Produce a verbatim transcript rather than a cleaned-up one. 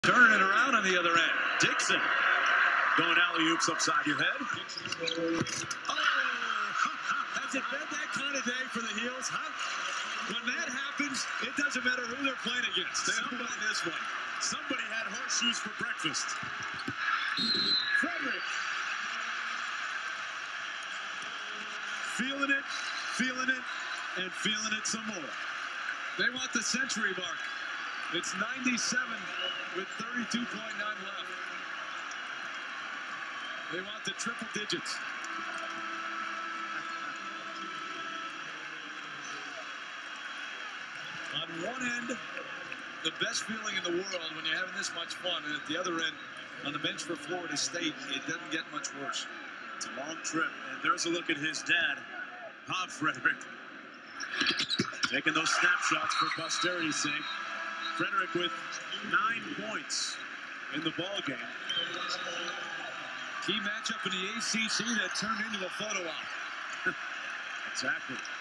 Turning it around on the other end. Dixon going alley-oops upside your head. Oh, has it been that kind of day for the Heels, huh? When that happens, it doesn't matter who they're playing against. Somebody this one. Somebody had horseshoes for breakfast. Frederick. Feeling it, feeling it, and feeling it some more. They want the century mark. It's ninety-seven with thirty-two point nine left. They want the triple digits. On one end, the best feeling in the world when you're having this much fun, and at the other end, on the bench for Florida State, it doesn't get much worse. It's a long trip, and there's a look at his dad, Bob Frederick, taking those snapshots for posterity's sake. Frederick with nine points in the ball game. Key matchup in the A C C that turned into a photo op. Exactly.